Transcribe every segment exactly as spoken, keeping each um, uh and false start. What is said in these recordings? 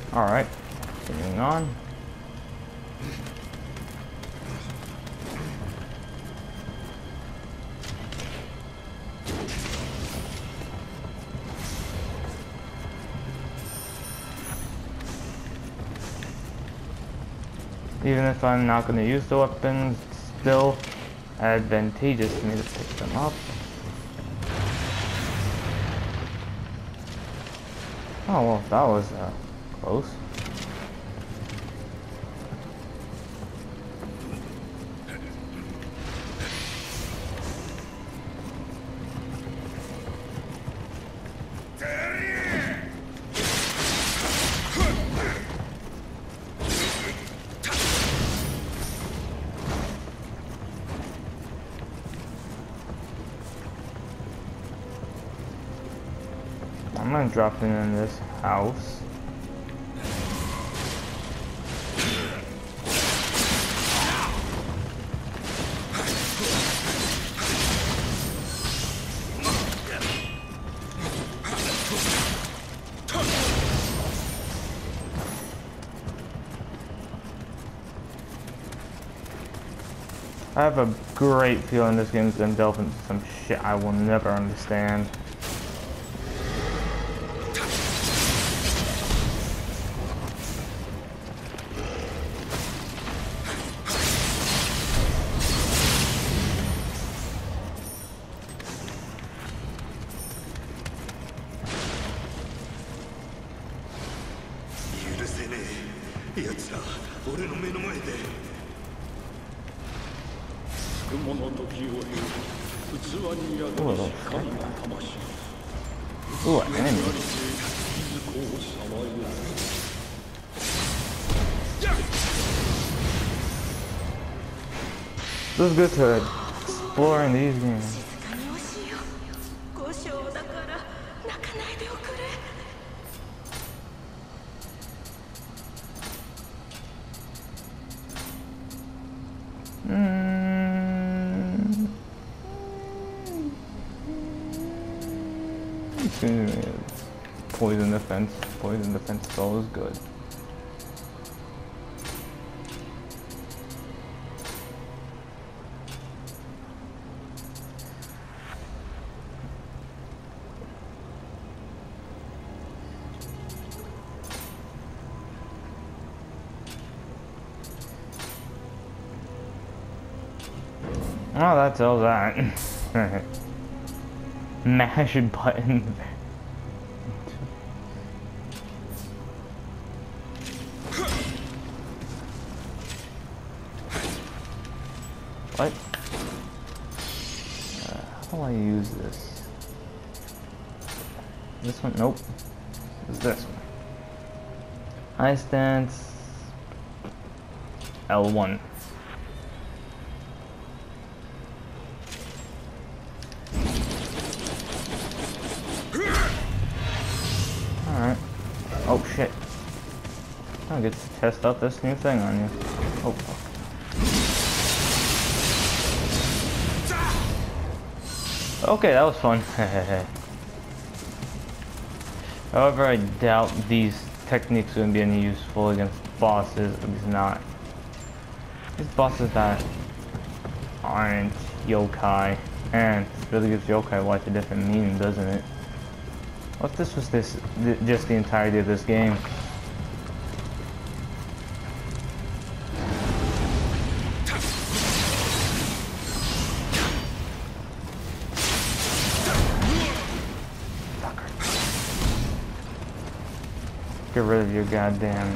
Alright, continuing on. Even if I'm not going to use the weapons, it's still advantageous for me to pick them up. Oh well, that was uh, close. I'm gonna drop in in this house. I have a great feeling this game's gonna delve into some shit I will never understand. Ooh, an enemy. This is good to explore in these games. Poison defense. Poison defense is always good. Oh, that tells that. Mash button. What? Uh, how do I use this? This one? Nope. It's this one. High stance. L one. Alright. Oh shit. I get to test out this new thing on you. Oh fuck. Okay, that was fun. However, I doubt these techniques are going to be any useful against bosses. At least not. These bosses that aren't yokai. And it really gives yokai life a different meaning, doesn't it? What if this was this th just the entirety of this game? Get rid of your goddamn...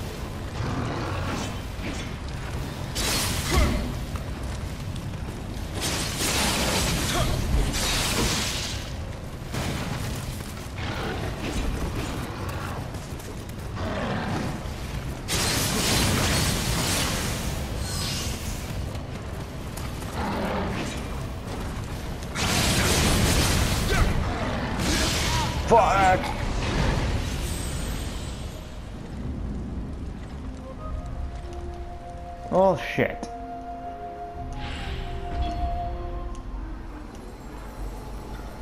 Fuck! Oh shit.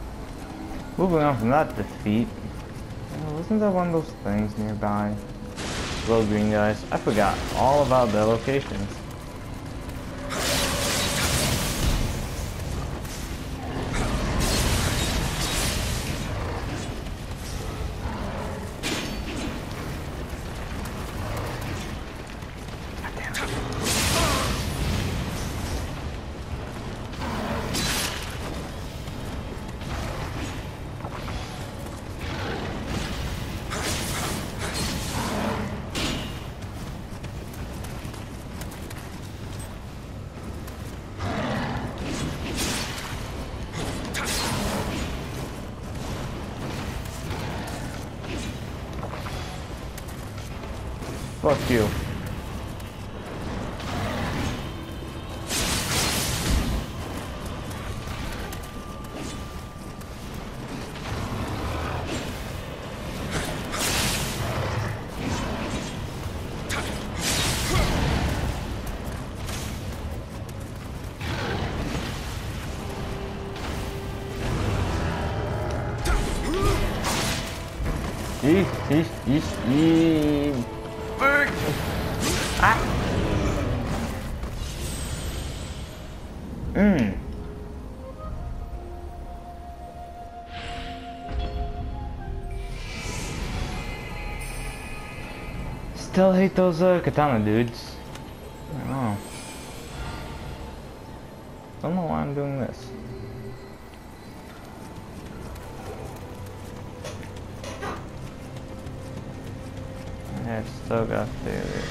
Moving on from that defeat, uh, wasn't there one of those things nearby? glow green guys. I forgot all about their locations. Fuck you. Eesh, eesh, eesh, eesh. Ah. Mmm. Still hate those uh, katana dudes. I don't know. Don't know why I'm doing this. Yeah, still got favorite.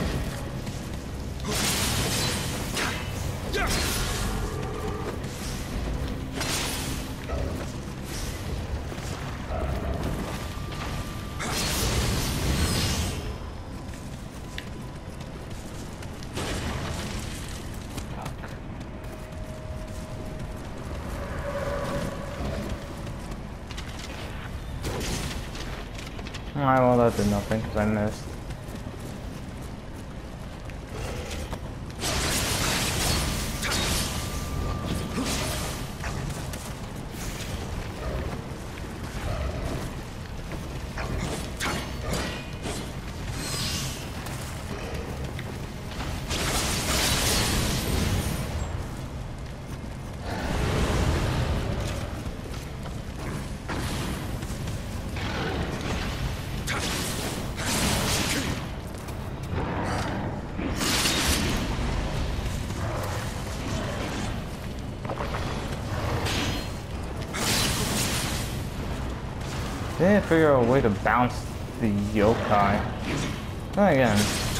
Alright, well that did nothing because I missed. Didn't figure out a way to bounce the yokai. Not again.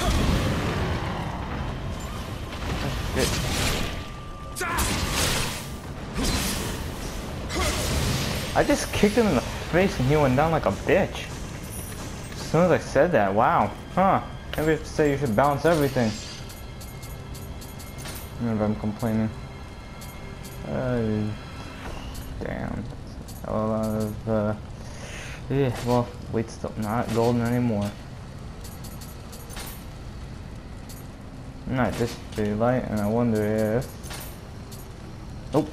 I just kicked him in the face and he went down like a bitch. As soon as I said that, wow. Huh. Maybe I have to say you should bounce everything. Remember I'm complaining. Uh, damn. A lot of, uh... yeah, well, weight's still not golden anymore. Not just pretty light, and I wonder if... Nope.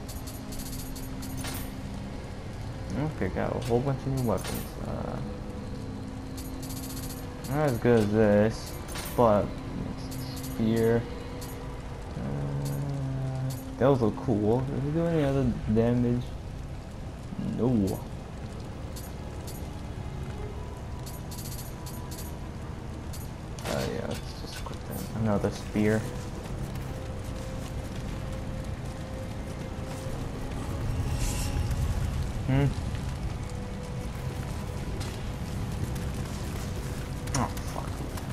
Okay, got a whole bunch of new weapons. Uh, not as good as this, but spear. Uh, those look cool. Does it do any other damage? No. Uh, yeah, let's just equip another spear. Hmm. Oh fuck.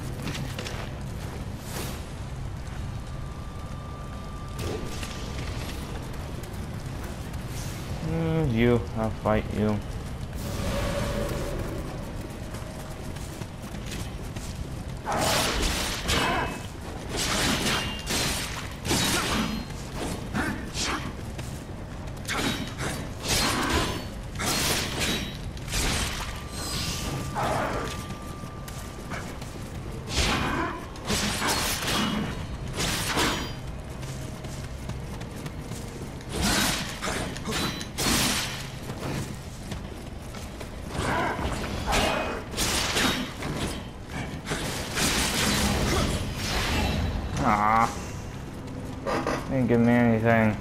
Mm, you, I'll fight you. Ah, didn't give me anything.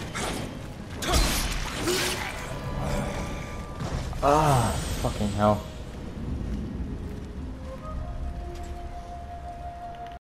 Ah, fucking hell.